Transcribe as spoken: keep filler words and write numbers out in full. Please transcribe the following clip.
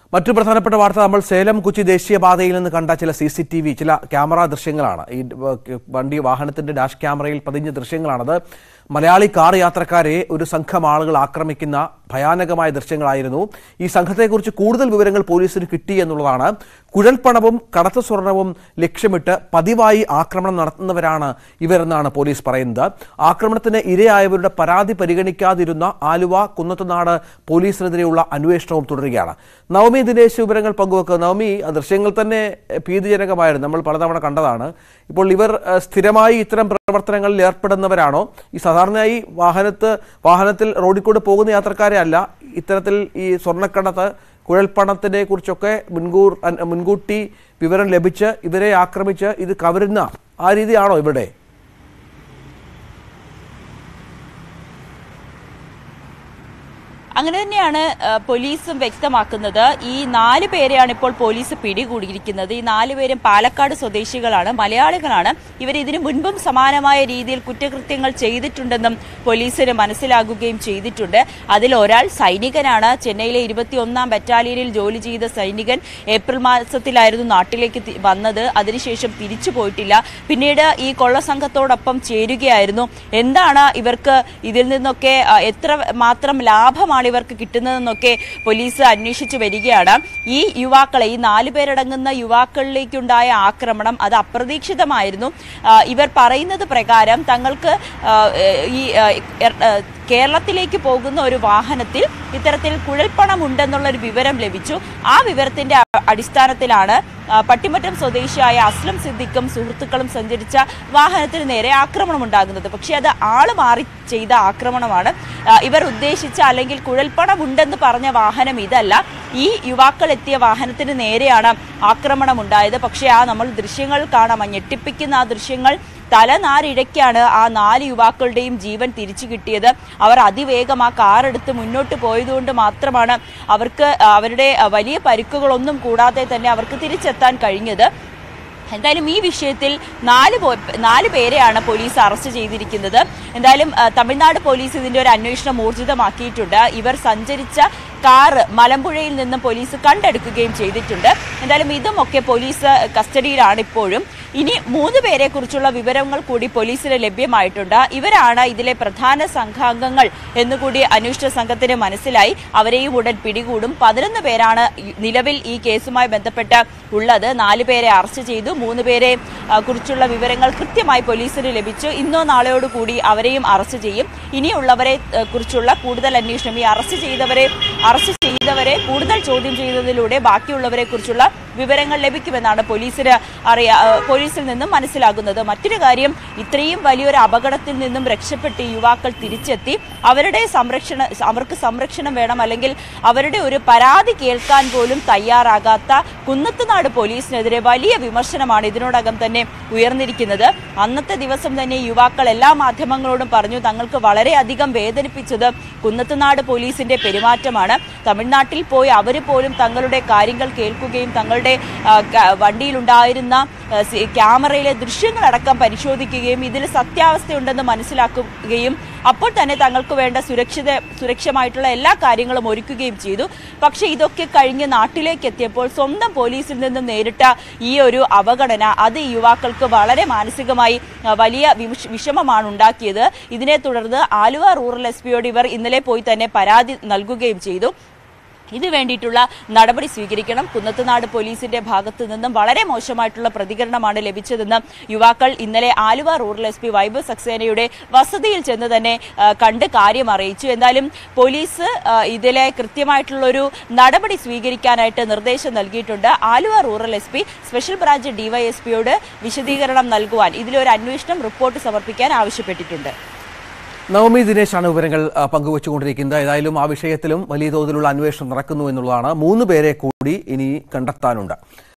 മറ്റു പ്രധാനപ്പെട്ട വാർത്ത നമ്മൾ സേലം കൊച്ചി ദേശീയപാതയിൽ നിന്ന് കണ്ട ചില സി സി ടി വി ചില ക്യാമറ ദൃശ്യങ്ങളാണ്. ഈ വണ്ടി വാഹനത്തിന്റെ ഡാഷ് ക്യാമറയിൽ പതിഞ്ഞ ദൃശ്യങ്ങളാണത്. മലയാളി കാർ യാത്രക്കാരെ ഒരു സംഘം ആളുകൾ ആക്രമിക്കുന്ന ഭയാനകമായ ദൃശ്യങ്ങളായിരുന്നു. ഈ സംഘത്തെക്കുറിച്ച് കൂടുതൽ വിവരങ്ങൾ പോലീസിന് കിട്ടി എന്നുള്ളതാണ്. കുഴൽപ്പണവും കടത്തു സ്വർണവും ലക്ഷ്യമിട്ട് പതിവായി ആക്രമണം നടത്തുന്നവരാണ് ഇവരെന്നാണ് പോലീസ് പറയുന്നത്. ആക്രമണത്തിന് ഇരയായവരുടെ പരാതി പരിഗണിക്കാതിരുന്ന ആലുവ കുന്നത്തുനാട് പോലീസിനെതിരെയുള്ള അന്വേഷണവും തുടരുകയാണ്. നവമി ദിനേശ് വിവരങ്ങൾ പങ്കുവെക്കുക. നവമി, ദൃശ്യങ്ങൾ തന്നെ ഭീതിജനകമായിരുന്നു, നമ്മൾ പലതവണ കണ്ടതാണ്. ഇപ്പോൾ ഇവർ സ്ഥിരമായി ഇത്തരം പ്രവർത്തനങ്ങളിൽ ഏർപ്പെടുന്നവരാണോ? ഈ സാധാരണയായി വാഹനത്ത് വാഹനത്തിൽ റോഡിൽ കൂടെ പോകുന്ന യാത്രക്കാരെ അല്ല, ഇത്തരത്തിൽ ഈ സ്വർണ്ണക്കടത്ത് കുഴൽപ്പണത്തിനെ കുറിച്ചൊക്കെ മുൻകൂർ മുൻകൂട്ടി വിവരം ലഭിച്ച് ഇവരെ ആക്രമിച്ച് ഇത് കവരുന്ന ആ രീതിയാണോ ഇവിടെ? അങ്ങനെ തന്നെയാണ് പോലീസും വ്യക്തമാക്കുന്നത്. ഈ നാല് പേരെയാണ് ഇപ്പോൾ പോലീസ് പിടികൂടിയിരിക്കുന്നത്. ഈ നാല് പേരും പാലക്കാട് സ്വദേശികളാണ്, മലയാളികളാണ്. ഇവർ ഇതിനു മുൻപും സമാനമായ രീതിയിൽ കുറ്റകൃത്യങ്ങൾ ചെയ്തിട്ടുണ്ടെന്നും പോലീസിന് മനസ്സിലാകുകയും ചെയ്തിട്ടുണ്ട്. അതിൽ ഒരാൾ സൈനികനാണ്. ചെന്നൈയിലെ ഇരുപത്തി ഒന്നാം ബറ്റാലിയനിൽ ജോലി ചെയ്ത സൈനികൻ ഏപ്രിൽ മാസത്തിലായിരുന്നു നാട്ടിലേക്ക് വന്നത്. അതിനുശേഷം തിരിച്ചു പോയിട്ടില്ല. പിന്നീട് ഈ കൊള്ളസംഘത്തോടൊപ്പം ചേരുകയായിരുന്നു. എന്താണ് ഇവർക്ക് ഇതിൽ നിന്നൊക്കെ എത്ര മാത്രം ലാഭമാണ് ഇവർക്ക് കിട്ടുന്നതെന്നൊക്കെ പോലീസ് അന്വേഷിച്ചു വരികയാണ്. ഈ യുവാക്കളെ, ഈ നാലു പേരടങ്ങുന്ന യുവാക്കളിലേക്കുണ്ടായ ആക്രമണം അത് അപ്രതീക്ഷിതമായിരുന്നു. ഇവർ പറയുന്നത് പ്രകാരം തങ്ങൾക്ക് ഈ കേരളത്തിലേക്ക് പോകുന്ന ഒരു വാഹനത്തിൽ ഇത്തരത്തിൽ കുഴൽപ്പണം ഉണ്ടെന്നുള്ള ഒരു വിവരം ലഭിച്ചു. ആ വിവരത്തിന്റെ അടിസ്ഥാനത്തിലാണ് പട്ടിമറ്റം സ്വദേശിയായ അസ്ലം സിദ്ദിഖും സുഹൃത്തുക്കളും സഞ്ചരിച്ച വാഹനത്തിന് നേരെ ആക്രമണം ഉണ്ടാകുന്നത്. പക്ഷേ അത് ആള് മാറി ചെയ്ത ആക്രമണമാണ്. ഇവർ ഉദ്ദേശിച്ച അല്ലെങ്കിൽ കുഴൽപ്പണം ഉണ്ടെന്ന് പറഞ്ഞ വാഹനം ഇതല്ല. ഈ യുവാക്കൾ എത്തിയ വാഹനത്തിന് നേരെയാണ് ആക്രമണം ഉണ്ടായത്. പക്ഷേ ആ നമ്മൾ ദൃശ്യങ്ങൾ കാണാം, ഞെട്ടിപ്പിക്കുന്ന ആ ദൃശ്യങ്ങൾ. തലനാരിഴയ്ക്കാണ് ആ നാല് യുവാക്കളുടെയും ജീവൻ തിരിച്ചു കിട്ടിയത്. അവർ അതിവേഗം ആ കാറെടുത്ത് മുന്നോട്ട് പോയതുകൊണ്ട് മാത്രമാണ് അവർക്ക് അവരുടെ വലിയ പരിക്കുകളൊന്നും കൂടാതെ തന്നെ അവർക്ക് തിരിച്ചെത്താൻ കഴിഞ്ഞത്. എന്തായാലും ഈ വിഷയത്തിൽ നാല് നാല് പേരെയാണ് പോലീസ് അറസ്റ്റ് ചെയ്തിരിക്കുന്നത്. എന്തായാലും തമിഴ്നാട് പോലീസ് ഇതിന്റെ ഒരു അന്വേഷണം ഊർജിതമാക്കിയിട്ടുണ്ട്. ഇവർ സഞ്ചരിച്ച കാറ് മലമ്പുഴയിൽ നിന്നും പോലീസ് കണ്ടെടുക്കുകയും ചെയ്തിട്ടുണ്ട്. എന്തായാലും ഇതുമൊക്കെ പോലീസ് കസ്റ്റഡിയിലാണ് ഇപ്പോഴും. ഇനി മൂന്ന് പേരെ കുറിച്ചുള്ള വിവരങ്ങൾ കൂടി പോലീസിന് ലഭ്യമായിട്ടുണ്ട്. ഇവരാണ് ഇതിലെ പ്രധാന സംഘാംഗങ്ങൾ എന്നുകൂടി അന്വേഷണ സംഘത്തിന് മനസ്സിലായി. അവരെയും ഉടൻ പിടികൂടും. പതിനൊന്ന് പേരാണ് നിലവിൽ ഈ കേസുമായി ബന്ധപ്പെട്ട് ഉള്ളത്. നാല് പേരെ അറസ്റ്റ് ചെയ്തു. മൂന്ന് പേരെ കുറിച്ചുള്ള വിവരങ്ങൾ കൃത്യമായി പോലീസിന് ലഭിച്ചു. ഇന്നോ നാളെയോട് കൂടി അവരെയും അറസ്റ്റ് ചെയ്യും. ഇനിയുള്ളവരെ കുറിച്ചുള്ള കൂടുതൽ അന്വേഷണം, ഈ അറസ്റ്റ് ചെയ്തവരെ അറസ്റ്റ് ചെയ്തവരെ കൂടുതൽ ചോദ്യം ചെയ്യുന്നതിലൂടെ ബാക്കിയുള്ളവരെ കുറിച്ചുള്ള വിവരങ്ങൾ ലഭിക്കുമെന്നാണ് പോലീസിന് അറിയാ പോലീസിൽ നിന്നും മനസ്സിലാകുന്നത്. മറ്റൊരു കാര്യം, ഇത്രയും വലിയൊരു അപകടത്തിൽ നിന്നും രക്ഷപ്പെട്ട് യുവാക്കൾ തിരിച്ചെത്തി അവരുടെ സംരക്ഷണ അവർക്ക് സംരക്ഷണം വേണം, അല്ലെങ്കിൽ അവരുടെ ഒരു പരാതി കേൾക്കാൻ പോലും തയ്യാറാകാത്ത കുന്നത്തുനാട് പോലീസിനെതിരെ വലിയ വിമർശനമാണ് ഇതിനോടകം തന്നെ ഉയർന്നിരിക്കുന്നത്. അന്നത്തെ ദിവസം തന്നെ യുവാക്കൾ എല്ലാ മാധ്യമങ്ങളോടും പറഞ്ഞു തങ്ങൾക്ക് വളരെയധികം വേദനിപ്പിച്ചത് കുന്നത്തുനാട് പോലീസിന്റെ പെരുമാറ്റമാണ്. തമിഴ്നാട്ടിൽ പോയി അവർ പോലും തങ്ങളുടെ കാര്യങ്ങൾ കേൾക്കുകയും തങ്ങളുടെ വണ്ടിയിലുണ്ടായിരുന്ന ക്യാമറയിലെ ദൃശ്യങ്ങളടക്കം പരിശോധിക്കുകയും ഇതിൽ സത്യാവസ്ഥയുണ്ടെന്ന് മനസ്സിലാക്കുകയും അപ്പോൾ തന്നെ തങ്ങൾക്ക് വേണ്ട സുരക്ഷിത സുരക്ഷമായിട്ടുള്ള എല്ലാ കാര്യങ്ങളും ഒരുക്കുകയും ചെയ്തു. പക്ഷെ ഇതൊക്കെ കഴിഞ്ഞ് നാട്ടിലേക്ക് എത്തിയപ്പോൾ സ്വന്തം പോലീസിൽ നിന്നും നേരിട്ട ഈ ഒരു അവഗണന അത് ഈ യുവാക്കൾക്ക് വളരെ മാനസികമായി വലിയ വിഷമമാണ് ഉണ്ടാക്കിയത്. ഇതിനെ തുടർന്ന് ആലുവ റൂറൽ എസ് പിയോട് ഇവർ ഇന്നലെ പോയി തന്നെ പരാതി നൽകുകയും ചെയ്തു. ഇത് വേണ്ടിയിട്ടുള്ള നടപടി സ്വീകരിക്കണം. കുന്നത്തുനാട് പോലീസിന്റെ ഭാഗത്തു നിന്നും വളരെ മോശമായിട്ടുള്ള പ്രതികരണമാണ് ലഭിച്ചതെന്ന് യുവാക്കൾ ഇന്നലെ Aluva rural S P Vaibhav സക്സേനയുടെ വസതിയിൽ ചെന്ന് തന്നെ കണ്ട് കാര്യം അറിയിച്ചു. എന്തായാലും പോലീസ് ഇതിലെ കൃത്യമായിട്ടുള്ളൊരു നടപടി സ്വീകരിക്കാനായിട്ട് നിർദ്ദേശം നൽകിയിട്ടുണ്ട്. Aluva rural S P special branch ഡിവൈഎസ്പിയോട് വിശദീകരണം നൽകുവാൻ, ഇതിലൊരു അന്വേഷണം റിപ്പോർട്ട് സമർപ്പിക്കാൻ ആവശ്യപ്പെട്ടിട്ടുണ്ട്. നവമി ദിനേശാണ് വിവരങ്ങൾ പങ്കുവച്ചുകൊണ്ടിരിക്കുന്നത്. ഏതായാലും ആ വിഷയത്തിലും വലിയ തോതിലുള്ള അന്വേഷണം നടക്കുന്നു എന്നുള്ളതാണ്. മൂന്ന് പേരെ കൂടി ഇനി കണ്ടെത്താനുണ്ട്.